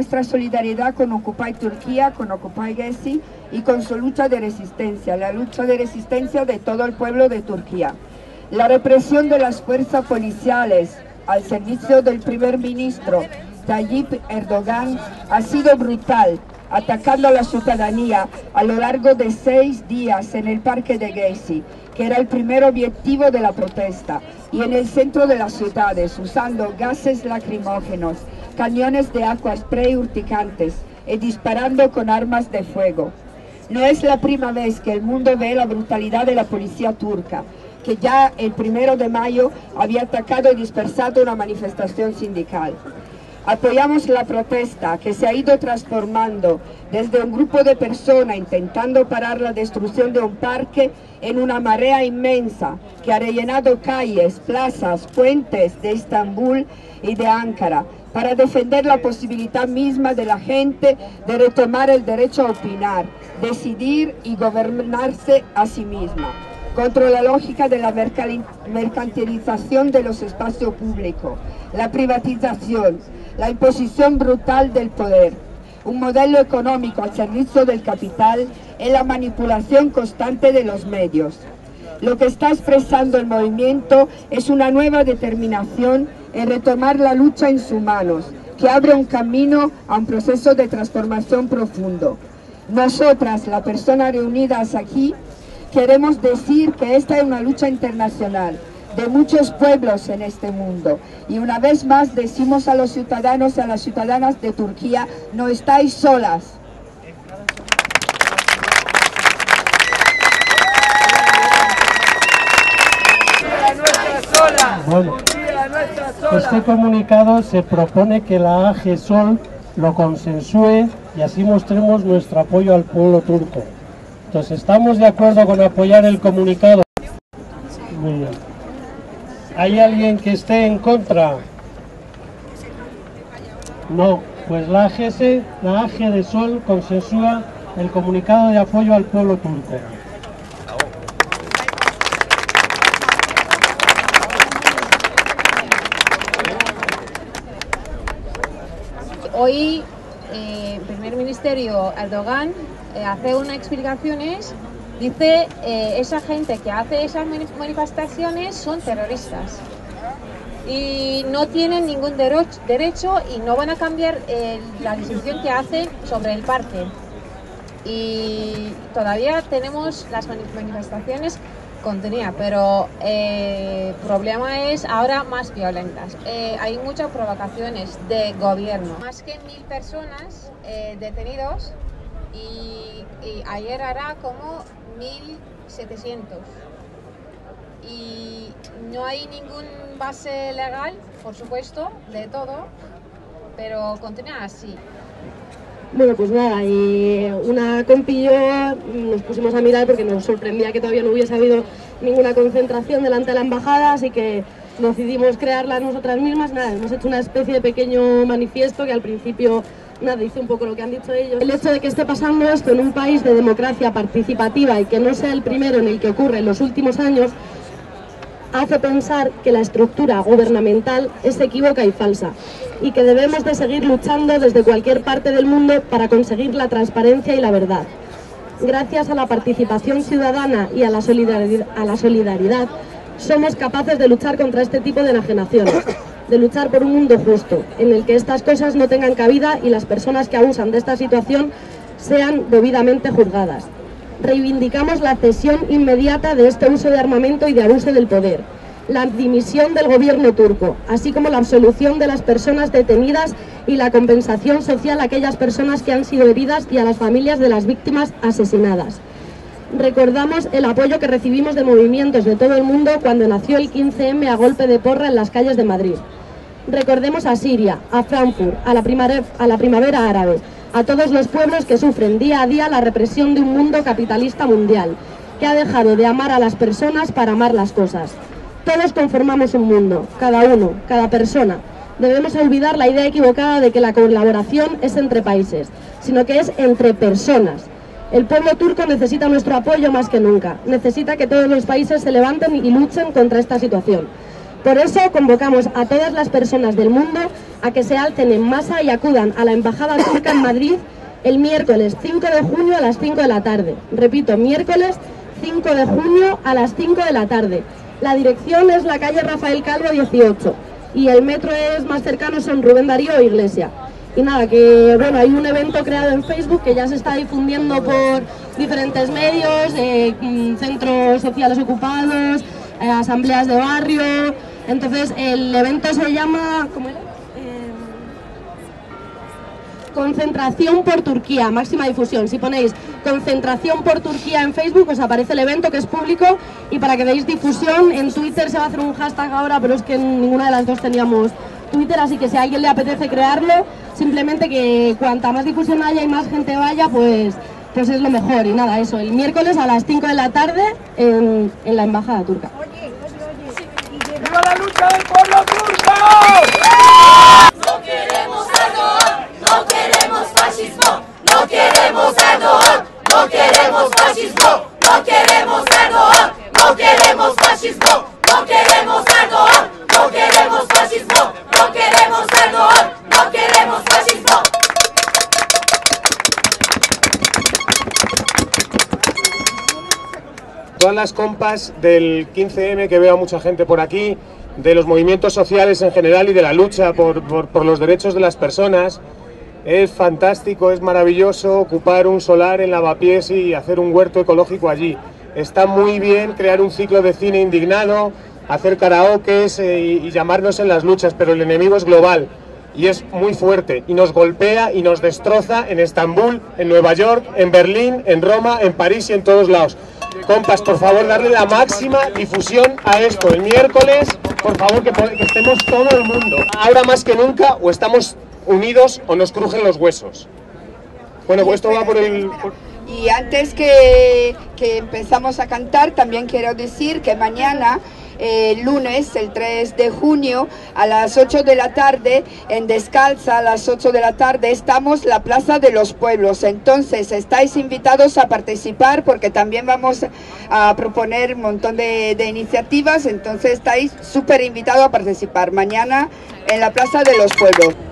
nuestra solidaridad con Occupy Turquía, con Occupy Gezi y con su lucha de resistencia, la lucha de resistencia de todo el pueblo de Turquía. La represión de las fuerzas policiales al servicio del primer ministro Tayyip Erdogan ha sido brutal, atacando a la ciudadanía a lo largo de 6 días en el parque de Gezi, que era el primer objetivo de la protesta, y en el centro de las ciudades, usando gases lacrimógenos, cañones de agua spray urticantes y disparando con armas de fuego. No es la primera vez que el mundo ve la brutalidad de la policía turca, que ya el 1 de mayo había atacado y dispersado una manifestación sindical. Apoyamos la protesta que se ha ido transformando desde un grupo de personas intentando parar la destrucción de un parque en una marea inmensa que ha rellenado calles, plazas, puentes de Estambul y de Ankara para defender la posibilidad misma de la gente de retomar el derecho a opinar, decidir y gobernarse a sí misma, contra la lógica de la mercantilización de los espacios públicos, la privatización, la imposición brutal del poder, un modelo económico al servicio del capital y la manipulación constante de los medios. Lo que está expresando el movimiento es una nueva determinación en retomar la lucha en sus manos, que abre un camino a un proceso de transformación profundo. Nosotras, las personas reunidas aquí, queremos decir que esta es una lucha internacional de muchos pueblos en este mundo, y una vez más decimos a los ciudadanos y a las ciudadanas de Turquía: no estáis solas. Bueno, este comunicado se propone que la AG Sol lo consensúe y así mostremos nuestro apoyo al pueblo turco. Entonces, ¿estamos de acuerdo con apoyar el comunicado? Muy bien. ¿Hay alguien que esté en contra? No, pues la AG de Sol consensúa el comunicado de apoyo al pueblo turco. Hoy el primer ministerio Erdogan hace unas explicaciones. Dice, esa gente que hace esas manifestaciones son terroristas y no tienen ningún derecho y no van a cambiar la decisión que hacen sobre el parque. Y todavía tenemos las manifestaciones continúan, pero el problema es ahora más violentas. Hay muchas provocaciones de gobierno. Más que 1000 personas detenidos y ayer era como 1700 y no hay ningún base legal, por supuesto, de todo, pero continúa así. Bueno, pues nada, y una compi y yo nos pusimos a mirar porque nos sorprendía que todavía no hubiese habido ninguna concentración delante de la embajada, así que decidimos crearla nosotras mismas. Nada, hemos hecho una especie de pequeño manifiesto que al principio nada, dice un poco lo que han dicho ellos. El hecho de que esté pasando esto en un país de democracia participativa y que no sea el primero en el que ocurre en los últimos años, hace pensar que la estructura gubernamental es equívoca y falsa, y que debemos de seguir luchando desde cualquier parte del mundo para conseguir la transparencia y la verdad. Gracias a la participación ciudadana y a la solidaridad, somos capaces de luchar contra este tipo de enajenaciones, de luchar por un mundo justo, en el que estas cosas no tengan cabida y las personas que abusan de esta situación sean debidamente juzgadas. Reivindicamos la cesión inmediata de este uso de armamento y de abuso del poder, la dimisión del gobierno turco, así como la absolución de las personas detenidas y la compensación social a aquellas personas que han sido heridas y a las familias de las víctimas asesinadas. Recordamos el apoyo que recibimos de movimientos de todo el mundo cuando nació el 15M a golpe de porra en las calles de Madrid. Recordemos a Siria, a Frankfurt, a la primavera árabe, a todos los pueblos que sufren día a día la represión de un mundo capitalista mundial, que ha dejado de amar a las personas para amar las cosas. Todos conformamos un mundo, cada uno, cada persona. Debemos olvidar la idea equivocada de que la colaboración es entre países, sino que es entre personas. El pueblo turco necesita nuestro apoyo más que nunca. Necesita que todos los países se levanten y luchen contra esta situación. Por eso convocamos a todas las personas del mundo a que se alcen en masa y acudan a la Embajada Turca en Madrid el miércoles 5 de junio a las 5 de la tarde. Repito, miércoles 5 de junio a las 5 de la tarde. La dirección es la calle Rafael Calvo 18 y el metro más cercano son Rubén Darío e Iglesia. Y nada, que bueno, hay un evento creado en Facebook que ya se está difundiendo por diferentes medios, centros sociales ocupados, asambleas de barrio. Entonces el evento se llama, ¿cómo era? Concentración por Turquía, máxima difusión. Si ponéis Concentración por Turquía en Facebook os aparece el evento, que es público, y para que deis difusión en Twitter se va a hacer un hashtag ahora, pero es que ninguna de las dos teníamos Twitter, así que si a alguien le apetece crearlo, simplemente que cuanta más difusión haya y más gente vaya, pues es lo mejor. Y nada, eso, el miércoles a las 5 de la tarde en la Embajada Turca. ¡Viva la lucha del pueblo turco! No queremos Erdogan, no queremos fascismo, no queremos Erdogan, no queremos fascismo, no queremos Erdogan, no queremos fascismo, no queremos Erdogan, no queremos fascismo, no queremos Erdogan, no queremos fascismo. Todas las compas del 15M, que veo a mucha gente por aquí, de los movimientos sociales en general y de la lucha por los derechos de las personas, es fantástico, es maravilloso ocupar un solar en Lavapiés y hacer un huerto ecológico allí. Está muy bien crear un ciclo de cine indignado, hacer karaokes y llamarnos en las luchas, pero el enemigo es global y es muy fuerte y nos golpea y nos destroza en Estambul, en Nueva York, en Berlín, en Roma, en París y en todos lados. Compas, por favor, darle la máxima difusión a esto. El miércoles, por favor, que estemos todo el mundo. Ahora más que nunca, o estamos unidos o nos crujen los huesos. Bueno, pues esto va por el... Y antes que empezamos a cantar, también quiero decir que mañana, lunes, el 3 de junio, a las 8 de la tarde, en Descalza, a las 8 de la tarde, estamos en la Plaza de los Pueblos. Entonces, estáis invitados a participar porque también vamos a proponer un montón de iniciativas. Entonces, estáis súper invitados a participar mañana en la Plaza de los Pueblos.